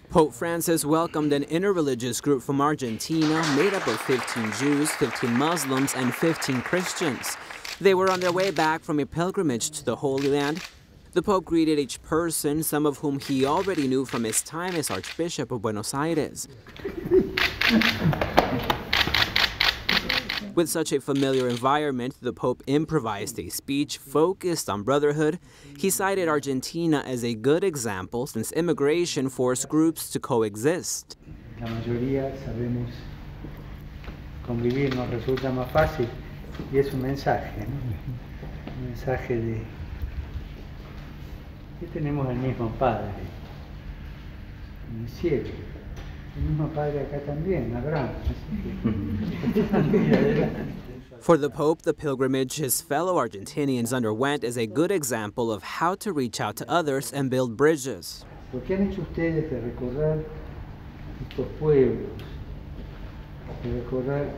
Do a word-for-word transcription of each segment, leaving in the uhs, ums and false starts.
Pope Francis welcomed an interreligious group from Argentina made up of fifteen Jews, fifteen Muslims, and fifteen Christians. They were on their way back from a pilgrimage to the Holy Land. The Pope greeted each person, some of whom he already knew from his time as Archbishop of Buenos Aires. With such a familiar environment, the Pope improvised a speech focused on brotherhood. He cited Argentina as a good example since immigration forced groups to coexist. La mayoría sabemos convivir, nos resulta más fácil y es un mensaje, ¿no? Un mensaje de que tenemos el mismo Padre en el cielo. El mismo Padre acá también, Abraham. For the Pope, the pilgrimage his fellow Argentinians underwent is a good example of how to reach out to others and build bridges. Lo que han hecho ustedes de recorrer estos pueblos, de recorrer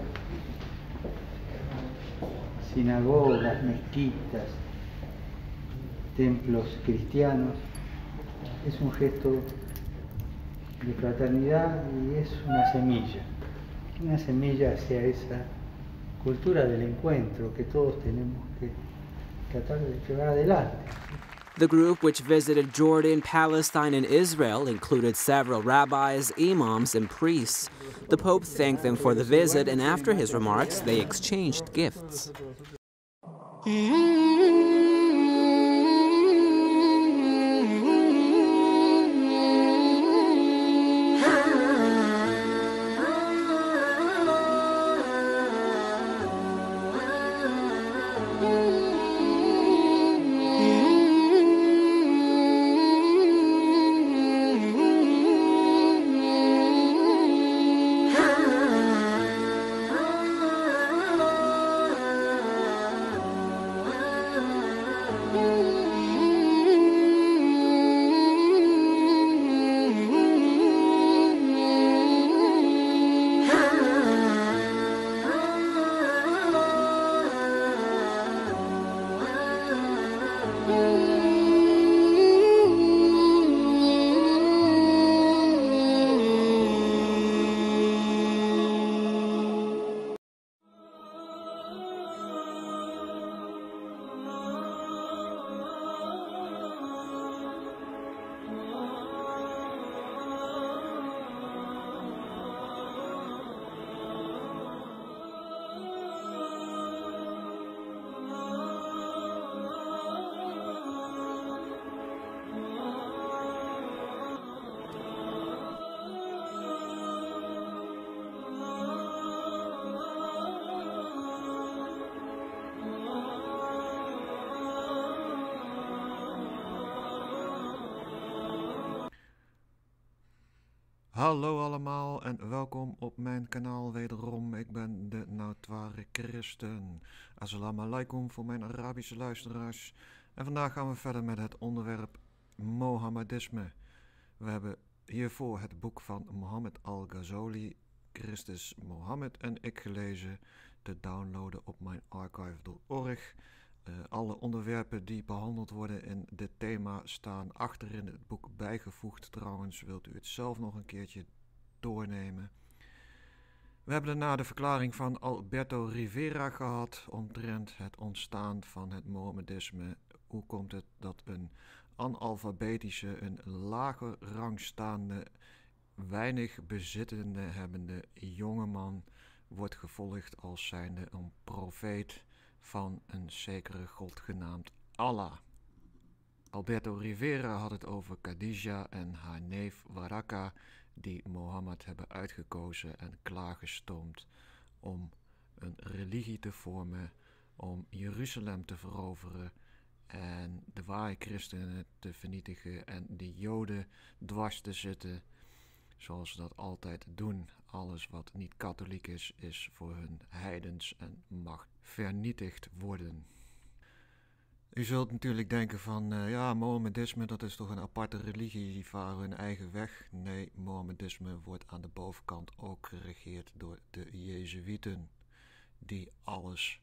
sinagogas, mezquitas, templos cristianos, es un gesto de fraternidad y es una semilla, una semilla hacia esa cultura del encuentro que todos tenemos que tratar de llevar adelante. The group, which visited Jordan, Palestine, and Israel, included several rabbis, imams, and priests. The Pope thanked them for the visit, and after his remarks, they exchanged gifts. Hallo allemaal en welkom op mijn kanaal wederom. Ik ben de Notoire Christen. Assalamu alaikum voor mijn Arabische luisteraars. En vandaag gaan we verder met het onderwerp Mohammedisme. We hebben hiervoor het boek van Mohammed al-Ghazali, Christus Mohammed en ik gelezen, te downloaden op mijn archive punt org. Uh, alle onderwerpen die behandeld worden in dit thema staan achterin het boek bijgevoegd. Trouwens, wilt u het zelf nog een keertje doornemen. We hebben daarna de verklaring van Alberto Rivera gehad omtrent het ontstaan van het Mohammedisme. Hoe komt het dat een analfabetische, een lager rangstaande, weinig bezittende hebbende jongeman wordt gevolgd als zijnde een profeet van een zekere God genaamd Allah. Alberto Rivera had het over Khadija en haar neef Waraka, die Mohammed hebben uitgekozen en klaargestoomd om een religie te vormen, om Jeruzalem te veroveren en de ware christenen te vernietigen en de Joden dwars te zitten, zoals ze dat altijd doen. Alles wat niet katholiek is, is voor hun heidens en mag vernietigd worden. U zult natuurlijk denken van, uh, ja, Mohammedisme, dat is toch een aparte religie, die varen hun eigen weg. Nee, Mohammedisme wordt aan de bovenkant ook geregeerd door de Jezuïeten, die alles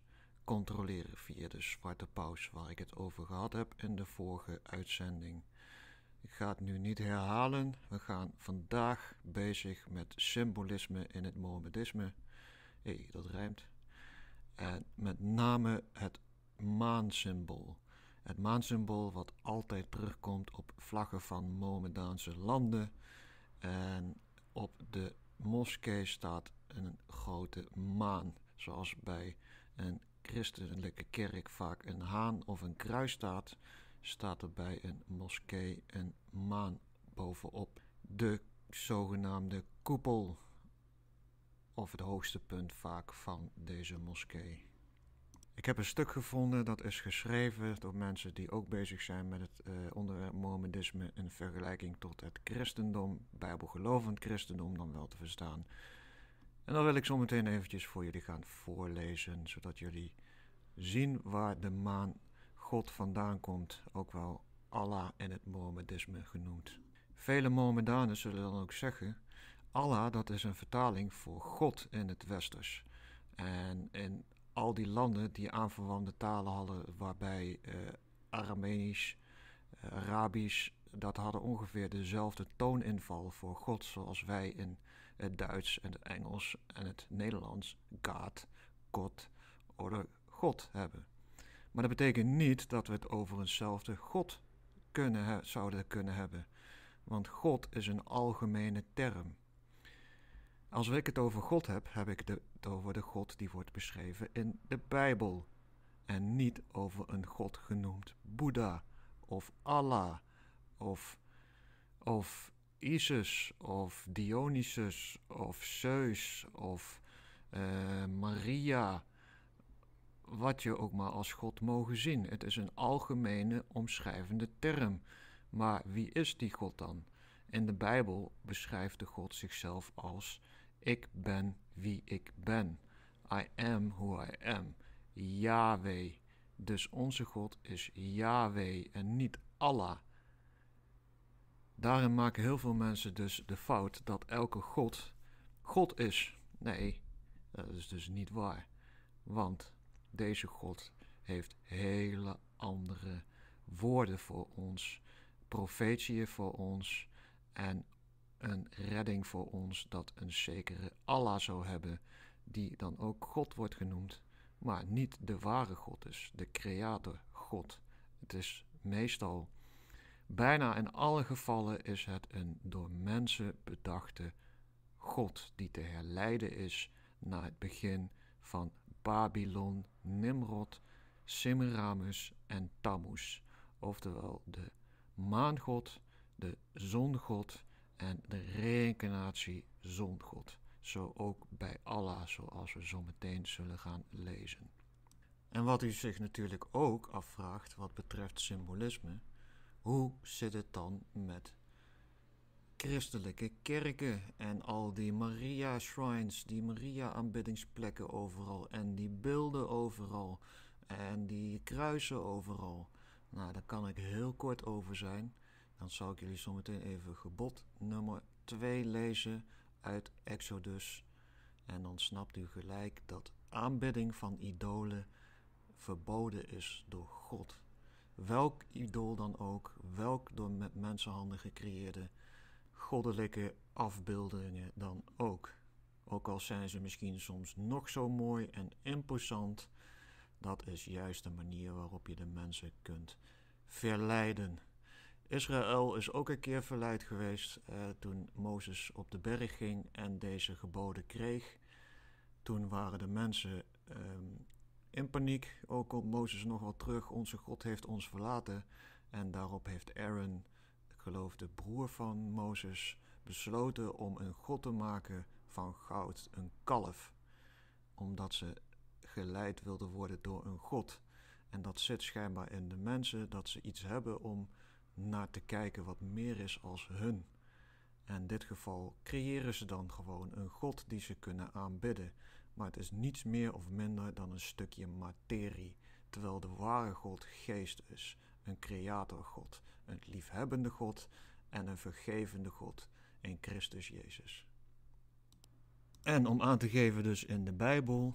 controleren via de Zwarte Paus, waar ik het over gehad heb in de vorige uitzending. Ik ga het nu niet herhalen. We gaan vandaag bezig met symbolisme in het Mohammedisme. Hé, hey, dat rijmt. En met name het maansymbool. Het maansymbool wat altijd terugkomt op vlaggen van Mohammedaanse landen. En op de moskee staat een grote maan. Zoals bij een christelijke kerk vaak een haan of een kruis staat, staat er bij een moskee een maan bovenop. De zogenaamde koepel, of het hoogste punt vaak van deze moskee. Ik heb een stuk gevonden dat is geschreven door mensen die ook bezig zijn met het uh, onderwerp Mohammedisme in vergelijking tot het christendom, bijbelgelovend christendom dan wel te verstaan. En dan wil ik zo meteen eventjes voor jullie gaan voorlezen, zodat jullie zien waar de maan God vandaan komt, ook wel Allah in het Mohammedisme genoemd. Vele Mohammedanen zullen dan ook zeggen, Allah dat is een vertaling voor God in het Westers. En in al die landen die aanverwante talen hadden, waarbij uh, Aramenisch, uh, Arabisch, dat hadden ongeveer dezelfde tooninval voor God, zoals wij in het Duits en het Engels en het Nederlands God, God of God hebben. Maar dat betekent niet dat we het over eenzelfde God kunnen he- zouden kunnen hebben. Want God is een algemene term. Als ik het over God heb, heb ik het over de God die wordt beschreven in de Bijbel. En niet over een God genoemd Boeddha of Allah of, of Isis of Dionysus of Zeus of uh, Maria. Wat je ook maar als God mogen zien. Het is een algemene omschrijvende term. Maar wie is die God dan? In de Bijbel beschrijft de God zichzelf als ik ben wie ik ben. I am who I am. Yahweh. Dus onze God is Yahweh en niet Allah. Daarin maken heel veel mensen dus de fout dat elke God God is. Nee, dat is dus niet waar. Want deze God heeft hele andere woorden voor ons, profetieën voor ons en een redding voor ons dat een zekere Allah zou hebben, die dan ook God wordt genoemd, maar niet de ware God is, de creator God. Het is meestal, bijna in alle gevallen is het een door mensen bedachte God die te herleiden is naar het begin van Babylon, Nimrod, Semiramis en Tammuz, oftewel de maangod, de zongod en de reïncarnatie zongod. Zo ook bij Allah, zoals we zo meteen zullen gaan lezen. En wat u zich natuurlijk ook afvraagt wat betreft symbolisme, hoe zit het dan met christelijke kerken en al die Maria-shrines, die Maria-aanbiddingsplekken overal en die beelden overal en die kruisen overal? Nou, daar kan ik heel kort over zijn. Dan zal ik jullie zometeen even gebod nummer twee lezen uit Exodus. En dan snapt u gelijk dat aanbidding van idolen verboden is door God. Welk idool dan ook, welk door met mensenhanden gecreëerde goddelijke afbeeldingen dan ook. Ook al zijn ze misschien soms nog zo mooi en imposant, dat is juist de manier waarop je de mensen kunt verleiden. Israël is ook een keer verleid geweest eh, toen Mozes op de berg ging en deze geboden kreeg. Toen waren de mensen eh, in paniek. Ook komt Mozes nog wel terug, onze God heeft ons verlaten. En daarop heeft Aaron, ik geloof de broer van Mozes, besloten om een god te maken van goud, een kalf. Omdat ze geleid wilden worden door een god. En dat zit schijnbaar in de mensen, dat ze iets hebben om naar te kijken wat meer is als hun. En in dit geval creëren ze dan gewoon een god die ze kunnen aanbidden. Maar het is niets meer of minder dan een stukje materie. Terwijl de ware God geest is. Een creatorgod, een liefhebbende God en een vergevende God in Christus Jezus. En om aan te geven dus in de Bijbel,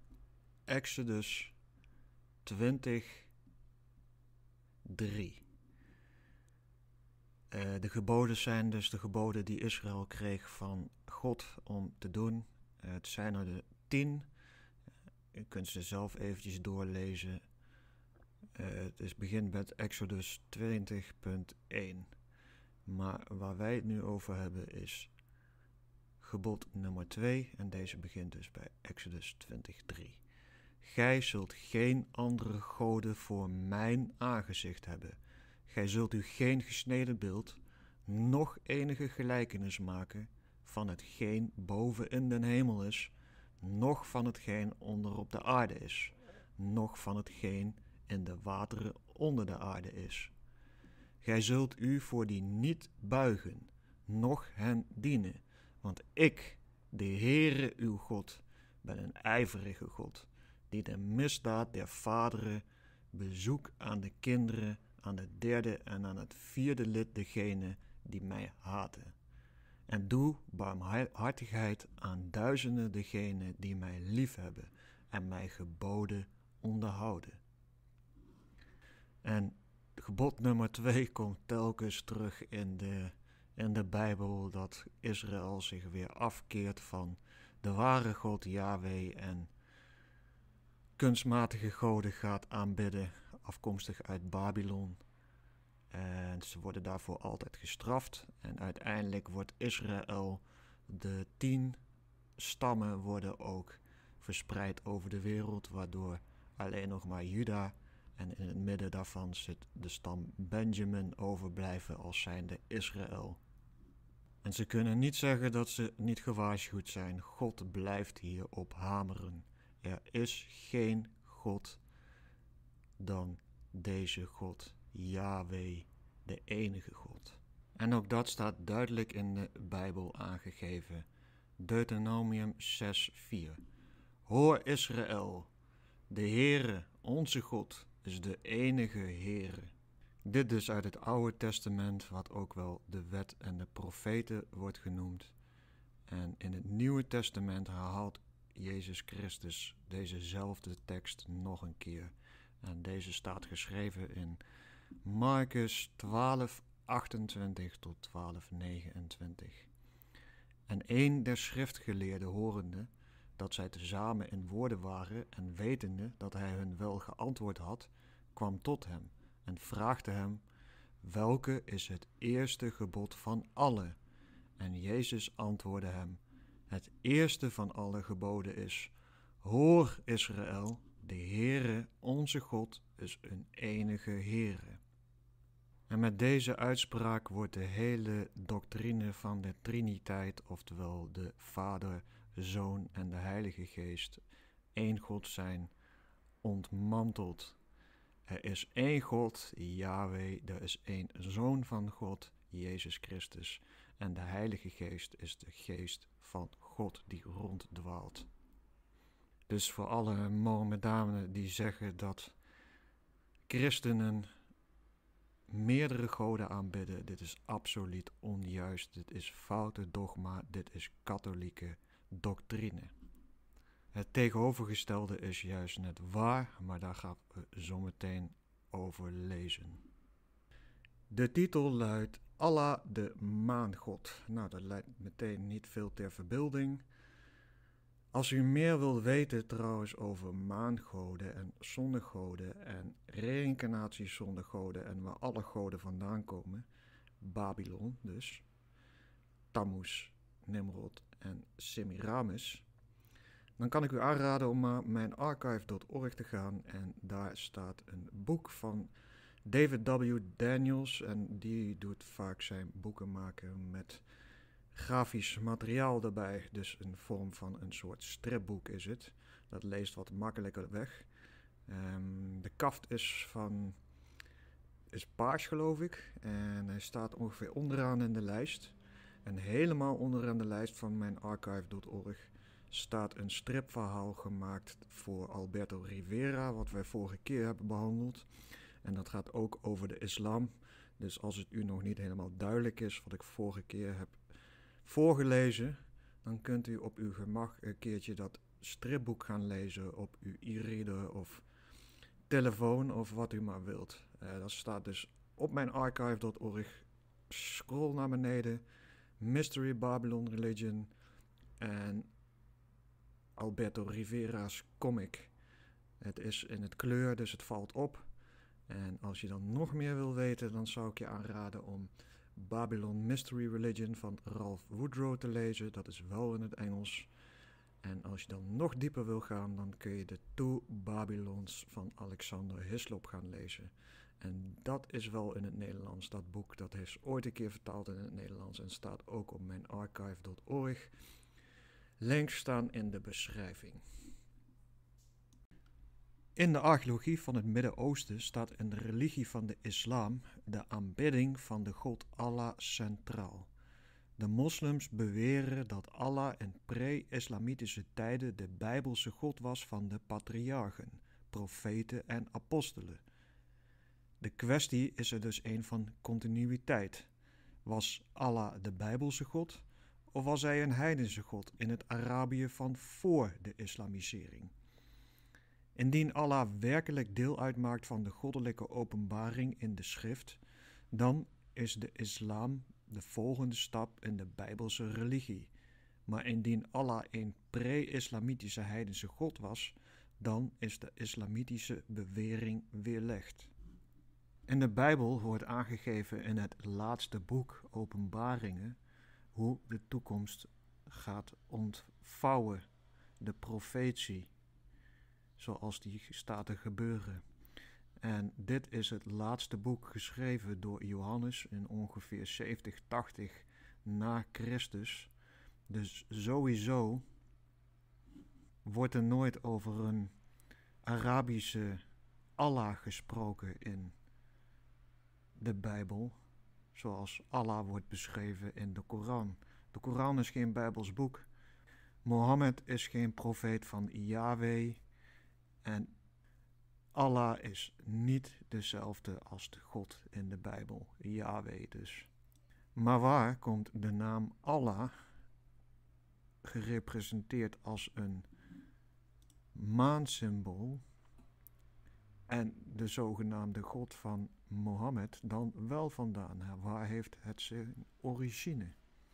Exodus twintig, drie. Uh, de geboden zijn dus de geboden die Israël kreeg van God om te doen. Uh, het zijn er de tien. Uh, u kunt ze zelf eventjes doorlezen. Uh, het is, begint met Exodus twintig punt één. Maar waar wij het nu over hebben is gebod nummer twee. En deze begint dus bij Exodus twintig punt drie. Gij zult geen andere goden voor mijn aangezicht hebben. Gij zult u geen gesneden beeld, noch enige gelijkenis maken van hetgeen boven in den hemel is, noch van hetgeen onder op de aarde is, noch van hetgeen in de wateren onder de aarde is. Gij zult u voor die niet buigen, noch hen dienen, want ik, de Heere uw God, ben een ijverige God, die de misdaad der vaderen bezoek aan de kinderen, aan het derde en aan het vierde lid degene die mij haten. En doe barmhartigheid aan duizenden degenen die mij liefhebben en mijn geboden onderhouden. En gebod nummer twee komt telkens terug in de, in de Bijbel, dat Israël zich weer afkeert van de ware God Yahweh en kunstmatige goden gaat aanbidden, afkomstig uit Babylon. En ze worden daarvoor altijd gestraft. En uiteindelijk wordt Israël, de tien stammen worden ook verspreid over de wereld, waardoor alleen nog maar Juda en in het midden daarvan zit de stam Benjamin overblijven als zijnde Israël. En ze kunnen niet zeggen dat ze niet gewaarschuwd zijn. God blijft hierop hameren. Er is geen God dan deze God, Yahweh, de enige God. En ook dat staat duidelijk in de Bijbel aangegeven. Deuteronomium zes vier. Hoor Israël, de Heere, onze God, is de enige Heere. Dit dus uit het Oude Testament, wat ook wel de wet en de profeten wordt genoemd. En in het Nieuwe Testament herhaalt Jezus Christus dezezelfde tekst nog een keer. En deze staat geschreven in Marcus twaalf achtentwintig tot twaalf negenentwintig. En een der schriftgeleerden horende dat zij tezamen in woorden waren en wetende dat hij hun wel geantwoord had, kwam tot hem en vraagde hem, welke is het eerste gebod van alle? En Jezus antwoordde hem, het eerste van alle geboden is, hoor Israël, de Heere, onze God, is een enige Heere. En met deze uitspraak wordt de hele doctrine van de Triniteit, oftewel de Vader, Zoon en de Heilige Geest, één God zijn, ontmanteld. Er is één God, Yahweh, er is één Zoon van God, Jezus Christus, en de Heilige Geest is de Geest van God die ronddwaalt. Dus voor alle Mohammedanen die zeggen dat christenen meerdere goden aanbidden, dit is absoluut onjuist, dit is foute dogma, dit is katholieke doctrine. Het tegenovergestelde is juist net waar, maar daar gaan we zo meteen over lezen. De titel luidt Allah de maangod. Nou, dat leidt meteen niet veel ter verbeelding. Als u meer wilt weten trouwens over maangoden en zonnegoden en reïncarnaties zonder goden en waar alle goden vandaan komen, Babylon dus, Tammuz, Nimrod en Semiramis, dan kan ik u aanraden om naar mijn archive punt org te gaan en daar staat een boek van David W. Daniels en die doet vaak zijn boeken maken met grafisch materiaal erbij, dus een vorm van een soort stripboek is het. Dat leest wat makkelijker weg. Um, de kaft is van is paars geloof ik en hij staat ongeveer onderaan in de lijst. En helemaal onderaan de lijst van mijn archive punt org staat een stripverhaal gemaakt voor Alberto Rivera, wat wij vorige keer hebben behandeld. En dat gaat ook over de islam. Dus als het u nog niet helemaal duidelijk is wat ik vorige keer heb voorgelezen, dan kunt u op uw gemak een keertje dat stripboek gaan lezen op uw e-reader of telefoon of wat u maar wilt. Uh, dat staat dus op mijn archive punt org scroll naar beneden, Mystery Babylon Religion en Alberto Rivera's comic. Het is in het kleur, dus het valt op. En als je dan nog meer wil weten, dan zou ik je aanraden om Babylon Mystery Religion van Ralph Woodrow te lezen. Dat is wel in het Engels. En als je dan nog dieper wil gaan, dan kun je de Two Babylons van Alexander Hislop gaan lezen. En dat is wel in het Nederlands, dat boek. Dat is ooit een keer vertaald in het Nederlands en staat ook op mijn archive punt org. Links staan in de beschrijving. In de archeologie van het Midden-Oosten staat in de religie van de islam de aanbidding van de god Allah centraal. De moslims beweren dat Allah in pre-islamitische tijden de bijbelse god was van de patriarchen, profeten en apostelen. De kwestie is er dus een van continuïteit. Was Allah de bijbelse god of was hij een heidense god in het Arabië van voor de islamisering? Indien Allah werkelijk deel uitmaakt van de goddelijke openbaring in de schrift, dan is de islam de volgende stap in de bijbelse religie. Maar indien Allah een pre-islamitische heidense god was, dan is de islamitische bewering weerlegd. In de Bijbel wordt aangegeven in het laatste boek, Openbaringen, hoe de toekomst gaat ontvouwen, de profetie, zoals die staat te gebeuren. En dit is het laatste boek geschreven door Johannes in ongeveer zeventig, tachtig na Christus. Dus sowieso wordt er nooit over een Arabische Allah gesproken in de Bijbel, zoals Allah wordt beschreven in de Koran. De Koran is geen Bijbels boek. Mohammed is geen profeet van Yahweh. En Allah is niet dezelfde als de God in de Bijbel, Yahweh dus. Maar waar komt de naam Allah, gerepresenteerd als een maansymbool, en de zogenaamde God van Mohammed dan wel vandaan? Waar heeft het zijn origine?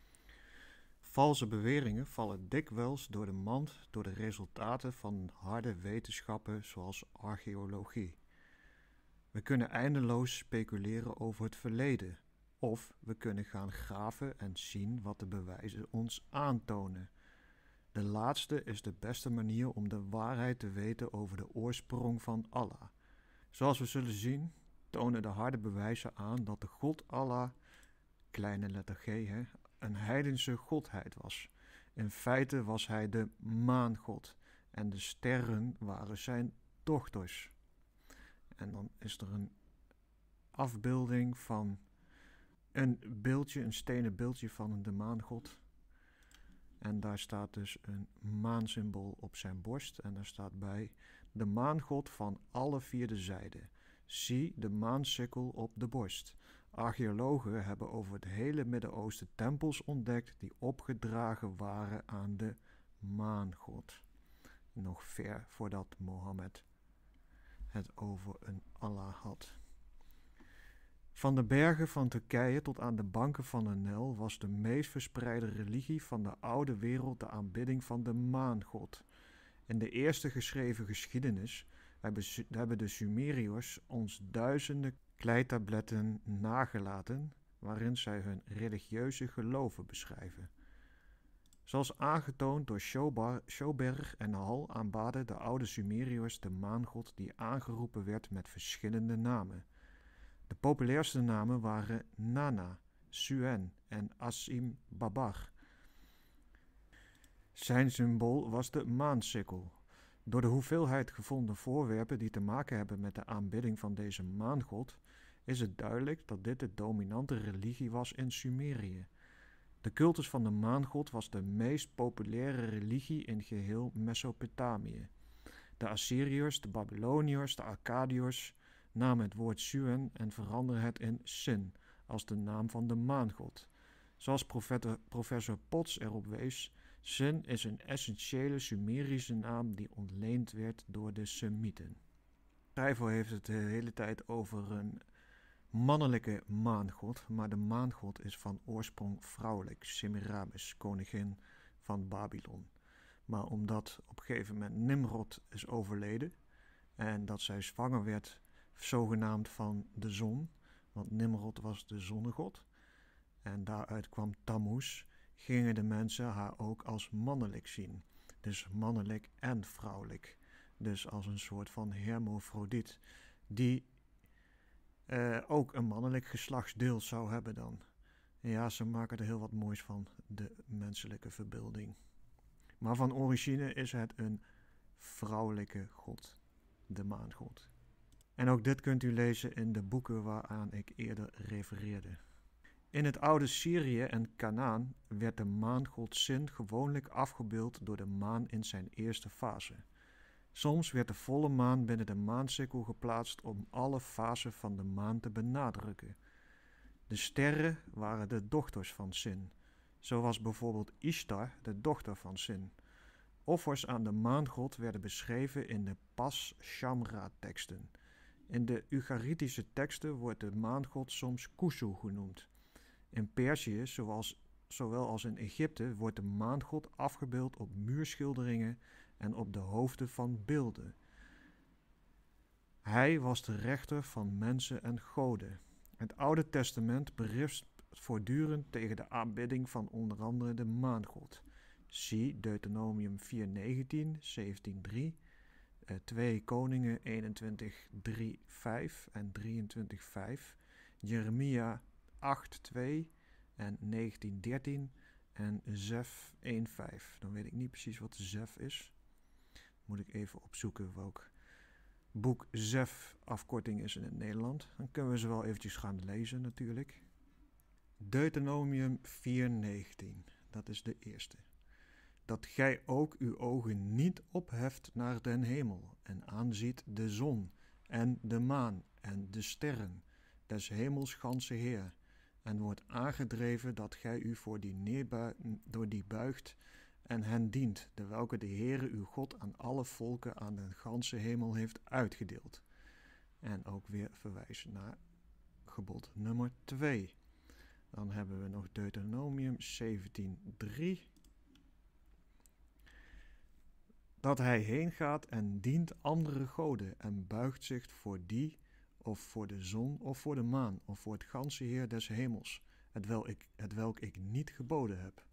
Valse beweringen vallen dikwijls door de mand door de resultaten van harde wetenschappen zoals archeologie. We kunnen eindeloos speculeren over het verleden, of we kunnen gaan graven en zien wat de bewijzen ons aantonen. De laatste is de beste manier om de waarheid te weten over de oorsprong van Allah. Zoals we zullen zien, tonen de harde bewijzen aan dat de God Allah, kleine letter G, hè, een heidense godheid was. In feite was hij de maangod en de sterren waren zijn dochters. En dan is er een afbeelding van een beeldje, een stenen beeldje van de maangod. En daar staat dus een maansymbool op zijn borst. En daar staat bij: de maangod van alle vier de zijden. Zie de maansikkel op de borst. Archeologen hebben over het hele Midden-Oosten tempels ontdekt die opgedragen waren aan de maangod. Nog ver voordat Mohammed het over een Allah had. Van de bergen van Turkije tot aan de banken van de Nijl was de meest verspreide religie van de oude wereld de aanbidding van de maangod. In de eerste geschreven geschiedenis hebben de Sumeriërs ons duizenden kleitabletten nagelaten waarin zij hun religieuze geloven beschrijven. Zoals aangetoond door Schoberg en Hall aanbaden de oude Sumeriërs de maangod die aangeroepen werd met verschillende namen. De populairste namen waren Nana, Suen en Asim Babar. Zijn symbool was de maansikkel. Door de hoeveelheid gevonden voorwerpen die te maken hebben met de aanbidding van deze maangod, is het duidelijk dat dit de dominante religie was in Sumerië. De cultus van de maangod was de meest populaire religie in geheel Mesopotamië. De Assyriërs, de Babyloniërs, de Akkadiërs namen het woord Suen en veranderden het in Sin, als de naam van de maangod. Zoals professor Potts erop wees, Sin is een essentiële Sumerische naam die ontleend werd door de Semieten. De schrijver heeft het de hele tijd over een mannelijke maangod, maar de maangod is van oorsprong vrouwelijk, Semiramis, koningin van Babylon. Maar omdat op een gegeven moment Nimrod is overleden en dat zij zwanger werd, zogenaamd van de zon, want Nimrod was de zonnegod, en daaruit kwam Tammuz, gingen de mensen haar ook als mannelijk zien. Dus mannelijk en vrouwelijk. Dus als een soort van hermafrodiet, die uh, ook een mannelijk geslachtsdeel zou hebben dan. Ja, ze maken er heel wat moois van, de menselijke verbeelding. Maar van origine is het een vrouwelijke god, de maangod. En ook dit kunt u lezen in de boeken waaraan ik eerder refereerde. In het oude Syrië en Kanaan werd de maangod Sin gewoonlijk afgebeeld door de maan in zijn eerste fase. Soms werd de volle maan binnen de maancirkel geplaatst om alle fasen van de maan te benadrukken. De sterren waren de dochters van Sin. Zo was bijvoorbeeld Ishtar de dochter van Sin. Offers aan de maangod werden beschreven in de Pas-Shamra-teksten. In de Ugaritische teksten wordt de maangod soms Kusu genoemd. In Perzië, zoals, zowel als in Egypte, wordt de maangod afgebeeld op muurschilderingen en op de hoofden van beelden. Hij was de rechter van mensen en goden. Het Oude Testament berispt voortdurend tegen de aanbidding van onder andere de maangod. Zie Deuteronomium vier negentien, zeventien drie, eh, twee Koningen eenentwintig drie vijf en drieëntwintig vijf, Jeremia acht twee en negentien dertien en Zef één vijf. Dan weet ik niet precies wat Zef is. Moet ik even opzoeken welk boek Zef afkorting is in het Nederland. Dan kunnen we ze wel eventjes gaan lezen natuurlijk. Deuteronomium vier negentien, dat is de eerste. Dat gij ook uw ogen niet opheft naar den hemel en aanziet de zon en de maan en de sterren, des hemels ganse Heer, en wordt aangedreven dat gij u voor die neerbui- door die buigt en hen dient, de welke de Heere uw God aan alle volken aan den ganse hemel heeft uitgedeeld. En ook weer verwijzen naar gebod nummer twee. Dan hebben we nog Deuteronomium zeventien drie. Dat hij heen gaat en dient andere goden en buigt zich voor die of voor de zon of voor de maan of voor het ganse Heer des hemels, het welk ik, het welk ik niet geboden heb.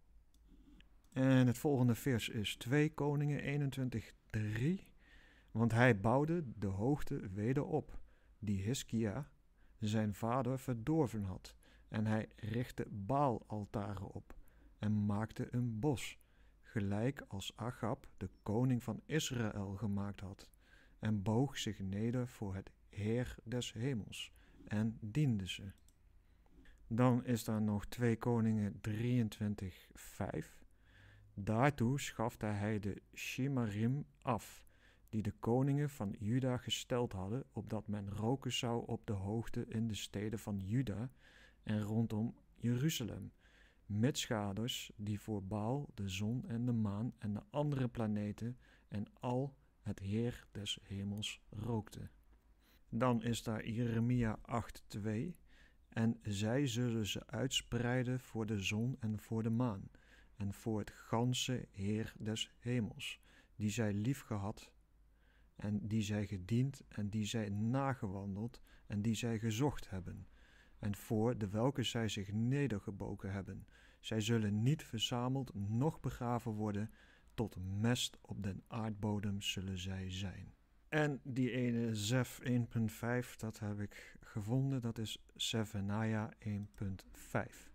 En het volgende vers is twee Koningen eenentwintig drie. Want hij bouwde de hoogte weder op, die Hiskia, zijn vader, verdorven had. En hij richtte Baal-altaren op en maakte een bos, gelijk als Achab, de koning van Israël, gemaakt had, en boog zich neder voor het Heer des hemels en diende ze. Dan is daar nog twee Koningen drieëntwintig vijf. Daartoe schafte hij de Shimarim af, die de koningen van Juda gesteld hadden, opdat men roken zou op de hoogte in de steden van Juda en rondom Jeruzalem, mitschaders die voor Baal, de zon en de maan en de andere planeten en al het Heer des hemels rookte. Dan is daar Jeremia acht twee. En zij zullen ze uitspreiden voor de zon en voor de maan en voor het ganse Heer des hemels, die zij liefgehad en die zij gediend en die zij nagewandeld en die zij gezocht hebben, en voor de welke zij zich nedergebogen hebben. Zij zullen niet verzameld, noch begraven worden, tot mest op den aardbodem zullen zij zijn. En die ene Zef één punt vijf, dat heb ik gevonden, dat is Zephaniah één punt vijf.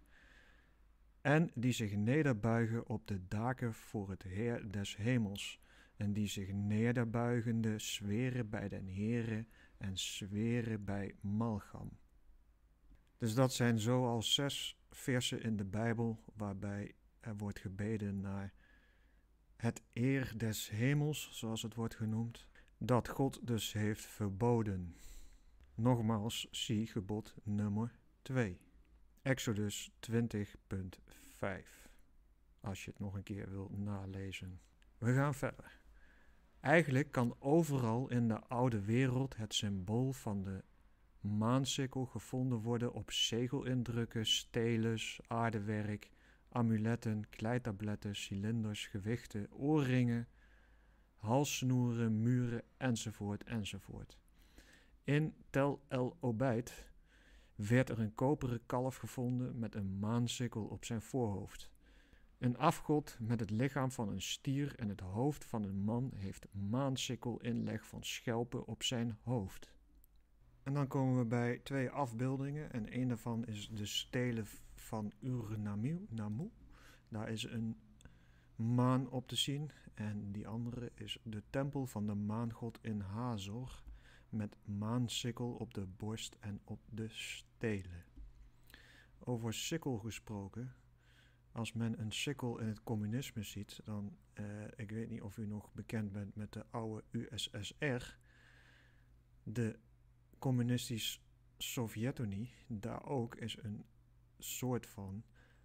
En die zich nederbuigen op de daken voor het Heer des hemels, en die zich nederbuigende zweren bij den Heere en zweren bij Malcham. Dus dat zijn zoal zes versen in de Bijbel waarbij er wordt gebeden naar het eer des hemels, zoals het wordt genoemd, dat God dus heeft verboden. Nogmaals, zie gebod nummer twee. Exodus twintig punt vijf. Als je het nog een keer wil nalezen. We gaan verder. Eigenlijk kan overal in de oude wereld het symbool van de maansikkel gevonden worden op zegelindrukken, steles, aardewerk, amuletten, kleitabletten, cilinders, gewichten, oorringen, halssnoeren, muren, enzovoort, enzovoort. In Tel El Obeid werd er een koperen kalf gevonden met een maansikkel op zijn voorhoofd. Een afgod met het lichaam van een stier en het hoofd van een man heeft maansikkelinleg van schelpen op zijn hoofd. En dan komen we bij twee afbeeldingen en een daarvan is de stele van Ur-Nammu. Daar is een maan op te zien en die andere is de tempel van de maangod in Hazor met maansikkel op de borst en op de stelen. Over sikkel gesproken, als men een sikkel in het communisme ziet, dan, eh, ik weet niet of u nog bekend bent met de oude U S S R, de communistisch Sovjet-Unie, daar ook is een soort van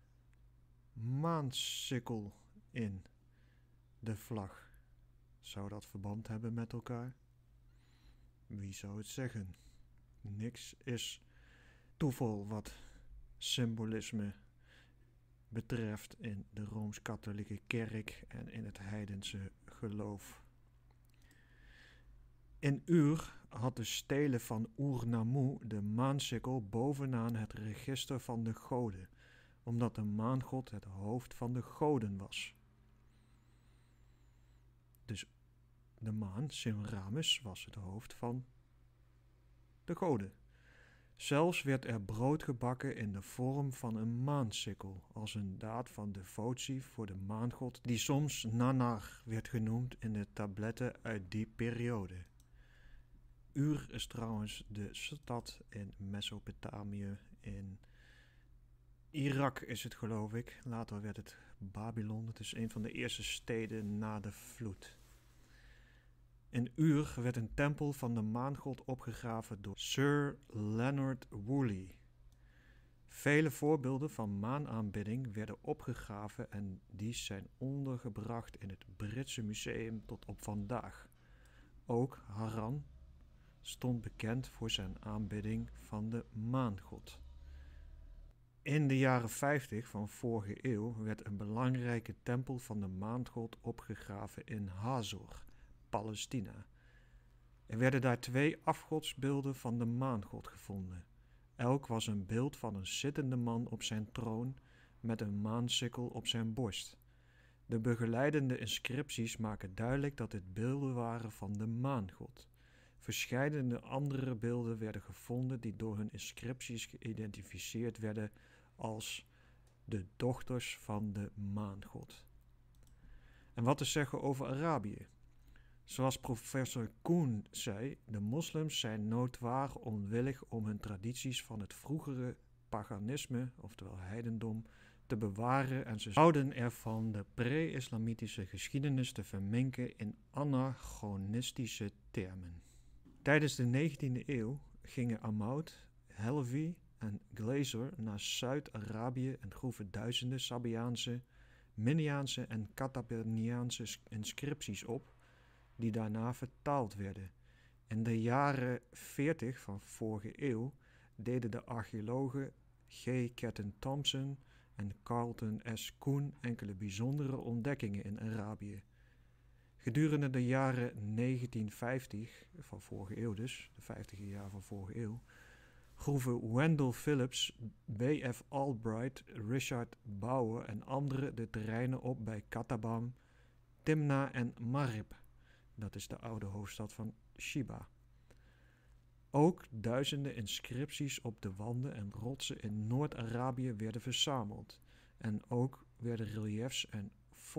maansikkel in de vlag. Zou dat verband hebben met elkaar? Wie zou het zeggen? Niks is toeval wat symbolisme betreft in de Rooms-Katholieke Kerk en in het heidense geloof. In Ur had de stele van Ur-Nammu de maansikkel bovenaan het register van de goden, omdat de maangod het hoofd van de goden was. Dus de maan, Semiramis, was het hoofd van de goden. Zelfs werd er brood gebakken in de vorm van een maansikkel, als een daad van devotie voor de maangod, die soms Nanar werd genoemd in de tabletten uit die periode. Ur is trouwens de stad in Mesopotamië, in Irak is het geloof ik, later werd het Babylon, het is een van de eerste steden na de vloed. In Ur werd een tempel van de maangod opgegraven door Sir Leonard Woolley. Vele voorbeelden van maanaanbidding werden opgegraven en die zijn ondergebracht in het Britse museum tot op vandaag. Ook Haran stond bekend voor zijn aanbidding van de maangod. In de jaren vijftig van vorige eeuw werd een belangrijke tempel van de maangod opgegraven in Hazor, Palestina. Er werden daar twee afgodsbeelden van de maangod gevonden. Elk was een beeld van een zittende man op zijn troon met een maansikkel op zijn borst. De begeleidende inscripties maken duidelijk dat dit beelden waren van de maangod. Verscheidene andere beelden werden gevonden die door hun inscripties geïdentificeerd werden als de dochters van de maangod. En wat te zeggen over Arabië? Zoals professor Kuhn zei, de moslims zijn notoir onwillig om hun tradities van het vroegere paganisme, oftewel heidendom, te bewaren en ze houden ervan de pre-islamitische geschiedenis te vermengen in anachronistische termen. Tijdens de negentiende eeuw gingen Amaud, Helvi en Glazer naar Zuid-Arabië en groeven duizenden Sabiaanse, Miniaanse en Kataperniaanse inscripties op, die daarna vertaald werden. In de jaren veertig van vorige eeuw deden de archeologen G. Ketten Thompson en Carlton S. Kuhn enkele bijzondere ontdekkingen in Arabië. Gedurende de jaren negentien vijftig van vorige eeuw dus, de vijftiger jaar van vorige eeuw, groeven Wendell Phillips, B F Albright, Richard Bauer en anderen de terreinen op bij Katabam, Timna en Marib. Dat is de oude hoofdstad van Shiba. Ook duizenden inscripties op de wanden en rotsen in Noord-Arabië werden verzameld. En ook werden reliëfs en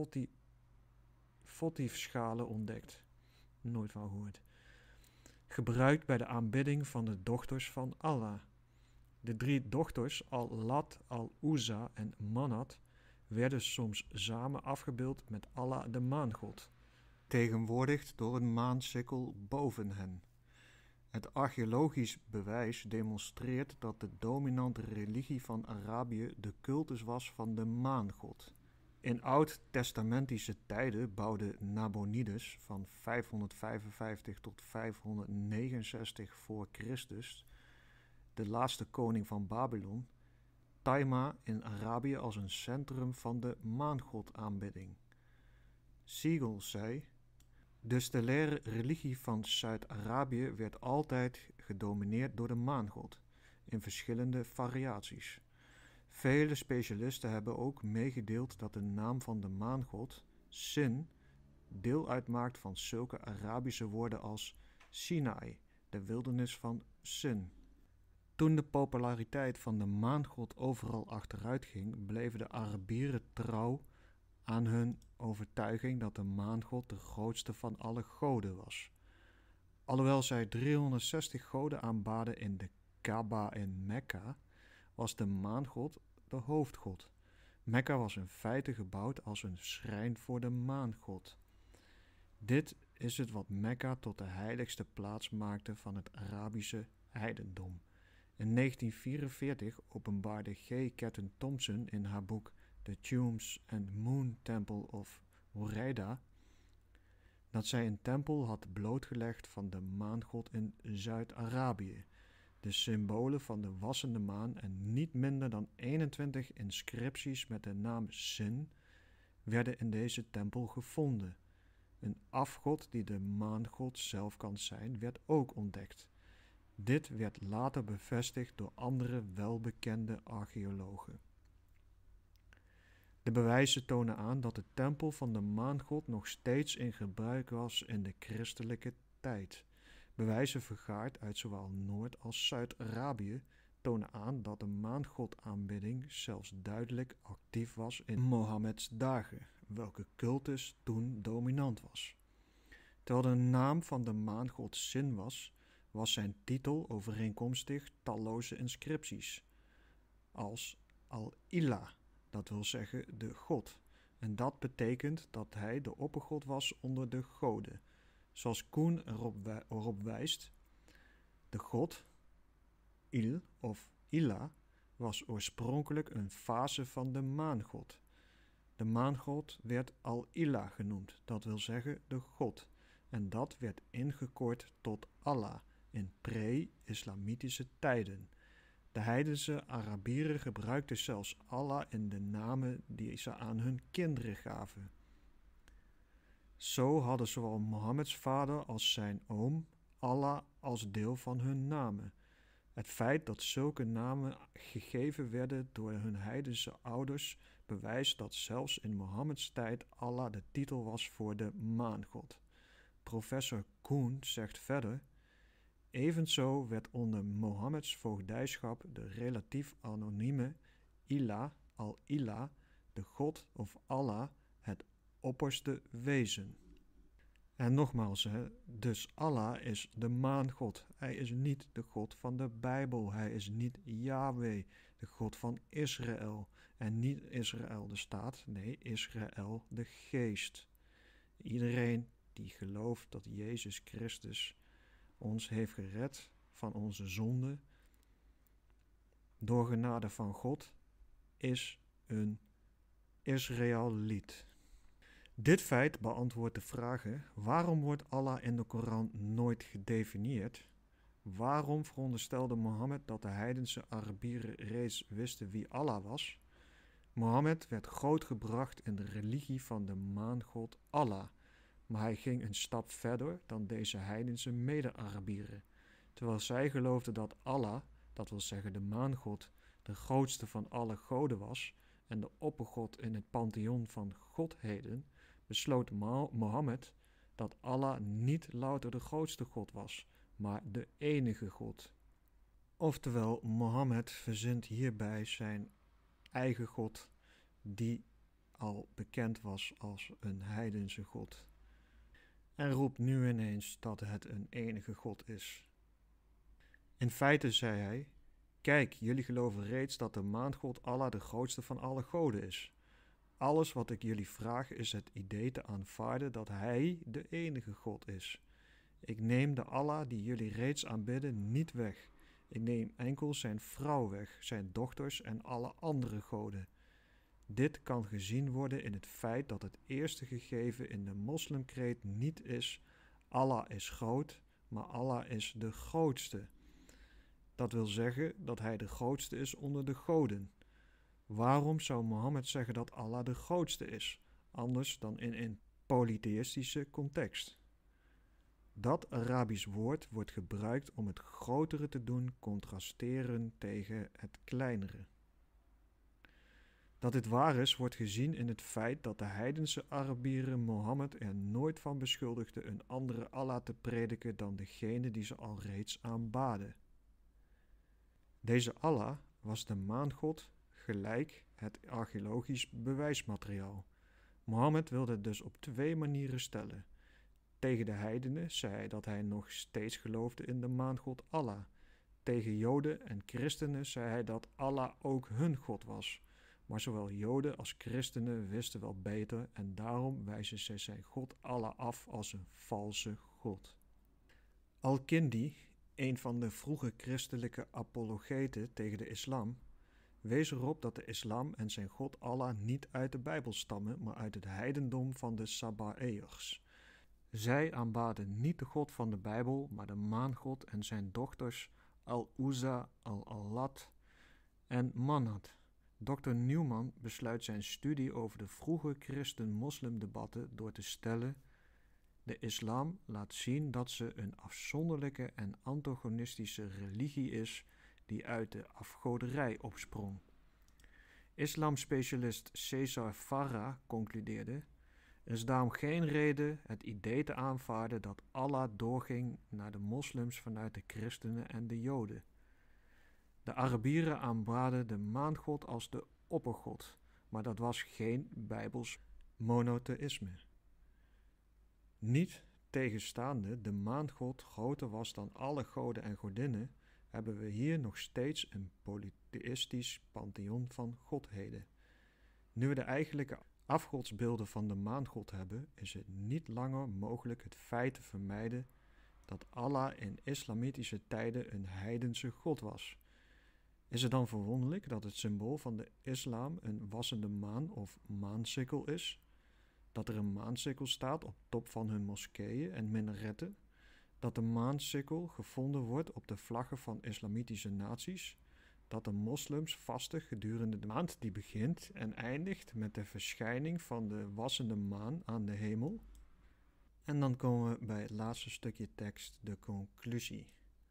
votiefschalen ontdekt. Nooit van gehoord. Gebruikt bij de aanbidding van de dochters van Allah. De drie dochters, Al-Lat, Al-Uzza en Manat, werden soms samen afgebeeld met Allah de maangod, tegenwoordigd door een maansikkel boven hen. Het archeologisch bewijs demonstreert dat de dominante religie van Arabië de cultus was van de maangod. In oud-testamentische tijden bouwde Nabonides van vijfhonderdvijfenvijftig tot vijfhonderdnegenenzestig voor Christus de laatste koning van Babylon, Taima in Arabië als een centrum van de maangodaanbidding. Siegel zei: de stellaire religie van Zuid-Arabië werd altijd gedomineerd door de maangod, in verschillende variaties. Vele specialisten hebben ook meegedeeld dat de naam van de maangod, Sin, deel uitmaakt van zulke Arabische woorden als Sinai, de wildernis van Sin. Toen de populariteit van de maangod overal achteruit ging, bleven de Arabieren trouw aan hun overtuiging dat de maangod de grootste van alle goden was. Alhoewel zij driehonderdzestig goden aanbaden in de Kaaba in Mekka, was de maangod de hoofdgod. Mekka was in feite gebouwd als een schrijn voor de maangod. Dit is het wat Mekka tot de heiligste plaats maakte van het Arabische heidendom. In negentien vierenveertig openbaarde G. Ketten Thompson in haar boek The Tombs and Moon Temple of Horeida dat zij een tempel had blootgelegd van de maangod in Zuid-Arabië. De symbolen van de wassende maan en niet minder dan eenentwintig inscripties met de naam Sin werden in deze tempel gevonden. Een afgod die de maangod zelf kan zijn, werd ook ontdekt. Dit werd later bevestigd door andere welbekende archeologen. De bewijzen tonen aan dat de tempel van de maangod nog steeds in gebruik was in de christelijke tijd. Bewijzen vergaard uit zowel Noord- als Zuid-Arabië tonen aan dat de maangodaanbidding zelfs duidelijk actief was in Mohammeds dagen, welke cultus toen dominant was. Terwijl de naam van de maangod Sin was, was zijn titel overeenkomstig talloze inscripties, als Al-Ilah, dat wil zeggen de God, en dat betekent dat hij de oppergod was onder de goden. Zoals Koen erop, wij, erop wijst, de god, Il of Ilah, was oorspronkelijk een fase van de maangod. De maangod werd Al-Ilah genoemd, dat wil zeggen de god, en dat werd ingekort tot Allah in pre-islamitische tijden. De heidense Arabieren gebruikten zelfs Allah in de namen die ze aan hun kinderen gaven. Zo hadden zowel Mohammeds vader als zijn oom Allah als deel van hun namen. Het feit dat zulke namen gegeven werden door hun heidense ouders bewijst dat zelfs in Mohammeds tijd Allah de titel was voor de maangod. Professor Koen zegt verder: evenzo werd onder Mohammeds voogdijschap de relatief anonieme Ilah, Al-Ilah, de god of Allah, het opperste wezen. En nogmaals, hè, dus Allah is de maangod. Hij is niet de God van de Bijbel. Hij is niet Yahweh, de God van Israël. En niet Israël de staat, nee, Israël de geest. Iedereen die gelooft dat Jezus Christus ons heeft gered van onze zonde door genade van God, is een Israëliet. Dit feit beantwoordt de vragen: waarom wordt Allah in de Koran nooit gedefinieerd? Waarom veronderstelde Mohammed dat de heidense Arabieren reeds wisten wie Allah was? Mohammed werd grootgebracht in de religie van de maangod Allah, maar hij ging een stap verder dan deze heidense mede-Arabieren. Terwijl zij geloofden dat Allah, dat wil zeggen de maangod, de grootste van alle goden was en de oppergod in het pantheon van godheden, besloot Mohammed dat Allah niet louter de grootste God was, maar de enige God. Oftewel, Mohammed verzint hierbij zijn eigen God, die al bekend was als een heidense God, en roept nu ineens dat het een enige God is. In feite zei hij: kijk, jullie geloven reeds dat de maangod Allah de grootste van alle goden is. Alles wat ik jullie vraag is het idee te aanvaarden dat hij de enige God is. Ik neem de Allah die jullie reeds aanbidden niet weg. Ik neem enkel zijn vrouw weg, zijn dochters en alle andere goden. Dit kan gezien worden in het feit dat het eerste gegeven in de moslimkreet niet is Allah is groot, maar Allah is de grootste. Dat wil zeggen dat hij de grootste is onder de goden. Waarom zou Mohammed zeggen dat Allah de grootste is, anders dan in een polytheïstische context? Dat Arabisch woord wordt gebruikt om het grotere te doen contrasteren tegen het kleinere. Dat dit waar is, wordt gezien in het feit dat de heidense Arabieren Mohammed er nooit van beschuldigden een andere Allah te prediken dan degene die ze al reeds aanbaden. Deze Allah was de maangod, gelijk het archeologisch bewijsmateriaal. Mohammed wilde het dus op twee manieren stellen. Tegen de heidenen zei hij dat hij nog steeds geloofde in de maangod Allah. Tegen Joden en christenen zei hij dat Allah ook hun God was. Maar zowel Joden als christenen wisten wel beter en daarom wijzen zij zijn God Allah af als een valse God. Al-Kindi, een van de vroege christelijke apologeten tegen de islam, wees erop dat de islam en zijn God Allah niet uit de Bijbel stammen, maar uit het heidendom van de Sabbaeërs. Zij aanbaden niet de God van de Bijbel, maar de maangod en zijn dochters Al-Uzza, Al-Allat en Manat. dokter Newman besluit zijn studie over de vroege christen-moslim-debatten door te stellen: de islam laat zien dat ze een afzonderlijke en antagonistische religie is die uit de afgoderij opsprong. Islamspecialist Cesar Farah concludeerde: er is daarom geen reden het idee te aanvaarden dat Allah doorging naar de moslims vanuit de christenen en de joden. De Arabieren aanbaden de maangod als de oppergod, maar dat was geen bijbels monotheïsme. Niet tegenstaande de maangod groter was dan alle goden en godinnen, hebben we hier nog steeds een polytheïstisch pantheon van godheden. Nu we de eigenlijke afgodsbeelden van de maangod hebben, is het niet langer mogelijk het feit te vermijden dat Allah in islamitische tijden een heidense god was. Is het dan verwonderlijk dat het symbool van de islam een wassende maan of maansikkel is? Dat er een maansikkel staat op top van hun moskeeën en minaretten? Dat de maansikkel gevonden wordt op de vlaggen van islamitische naties? Dat de moslims vasten gedurende de maand die begint en eindigt met de verschijning van de wassende maan aan de hemel? En dan komen we bij het laatste stukje tekst, de conclusie.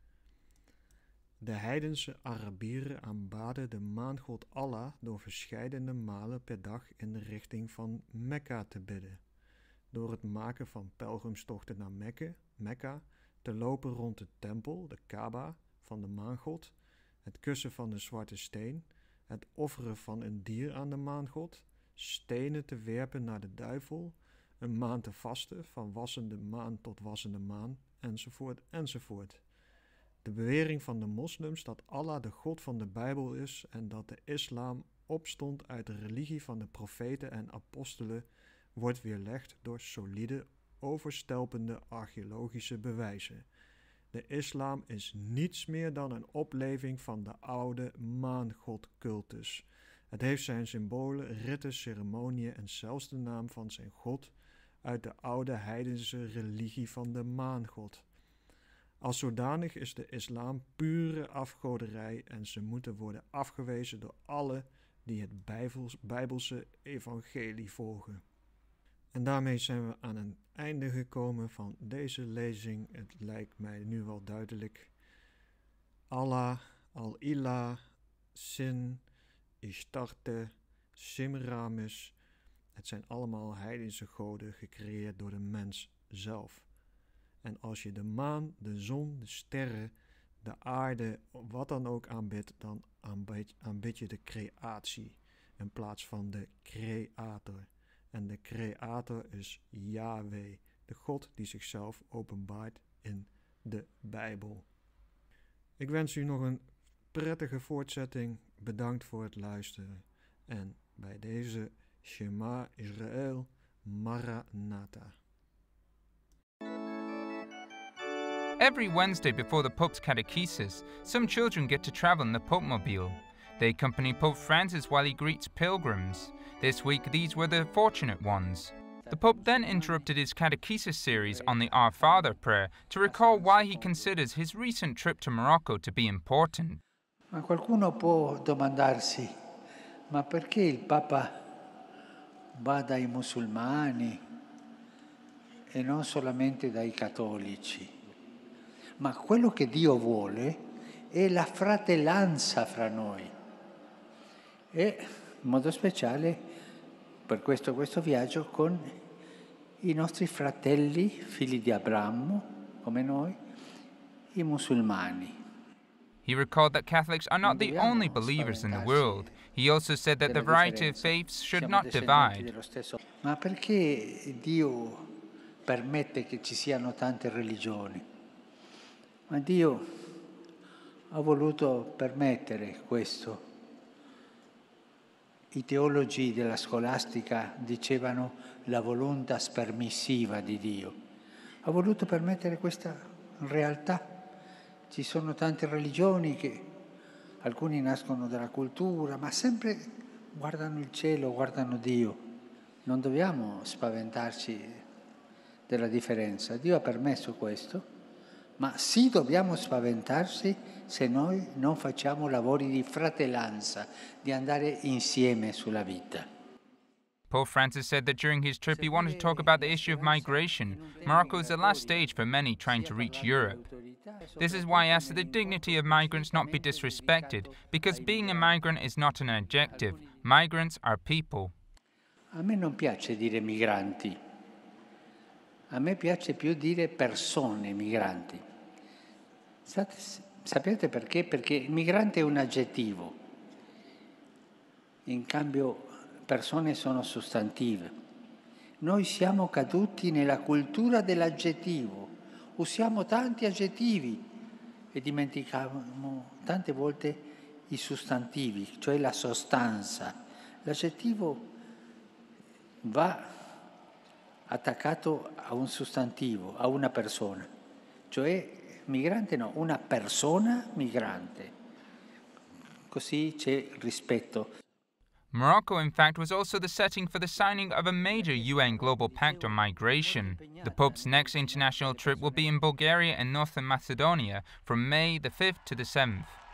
De heidense Arabieren aanbaden de maangod Allah door verscheidene malen per dag in de richting van Mekka te bidden. Door het maken van pelgrimstochten naar Mekka, Mekka, te lopen rond de tempel, de Kaaba, van de maangod, het kussen van de zwarte steen, het offeren van een dier aan de maangod, stenen te werpen naar de duivel, een maand te vasten van wassende maan tot wassende maan, enzovoort, enzovoort. De bewering van de moslims dat Allah de God van de Bijbel is en dat de islam opstond uit de religie van de profeten en apostelen wordt weerlegd door solide, overstelpende archeologische bewijzen. De islam is niets meer dan een opleving van de oude maangodcultus. Het heeft zijn symbolen, ritten, ceremonieën en zelfs de naam van zijn god uit de oude heidense religie van de maangod. Als zodanig is de islam pure afgoderij en ze moeten worden afgewezen door alle die het Bijbels, Bijbelse evangelie volgen. En daarmee zijn we aan een einde gekomen van deze lezing. Het lijkt mij nu wel duidelijk. Allah, Al-Ilah, Sin, Ishtarte, Semiramis. Het zijn allemaal heidense goden gecreëerd door de mens zelf. En als je de maan, de zon, de sterren, de aarde, wat dan ook aanbidt, dan aanbid, aanbid je de creatie in plaats van de creator. En de creator is Yahweh, de God die zichzelf openbaart in de Bijbel. Ik wens u nog een prettige voortzetting. Bedankt voor het luisteren. En bij deze Shema Israël, Maranatha. Every Wednesday before the Pope's catechesis, some children get to travel in the Popemobile. They accompany Pope Francis while he greets pilgrims. This week, these were the fortunate ones. The Pope then interrupted his catechesis series on the Our Father prayer to recall why he considers his recent trip to Morocco to be important. Ma qualcuno può domandarsi, ma perché il Papa va dai musulmani e non solamente dai cattolici? Ma quello che Dio vuole è la fratellanza fra noi. E in modo speciale per questo, questo viaggio con i nostri fratelli, figli di Abramo, come noi, i musulmani. He recalled that Catholics are not the only believers in the world. He also said that the variety of faiths should not divide. Ma perché Dio permette che ci siano tante religioni? Ma Dio ha voluto permettere questo. I teologi della scolastica dicevano la voluntas permissiva di Dio. Ha voluto permettere questa realtà. Ci sono tante religioni che alcuni nascono dalla cultura, ma sempre guardano il cielo, guardano Dio. Non dobbiamo spaventarci della differenza. Dio ha permesso questo, ma sì dobbiamo spaventarci se noi non facciamo lavori di fratellanza, di andare insieme sulla vita. Pope Francis said that during his trip he wanted to talk about the issue of migration. Morocco is the last stage for many trying to reach Europe. This is why he asked that the dignity of migrants not be disrespected, because being a migrant is not an adjective. Migrants are people. A me non piace dire migranti, a me piace più dire persone migranti. Sapete perché? Perché il migrante è un aggettivo, in cambio persone sono sostantive. Noi siamo caduti nella cultura dell'aggettivo, usiamo tanti aggettivi e dimentichiamo tante volte i sostantivi, cioè la sostanza. L'aggettivo va attaccato a un sostantivo, a una persona, cioè migrante no, una persona migrante. Così c'è rispetto. Morocco, in fact, was also the setting for the signing of a major U N Global Pact on Migration. The Pope's next international trip will be in Bulgaria and Northern Macedonia from May the fifth to the seventh.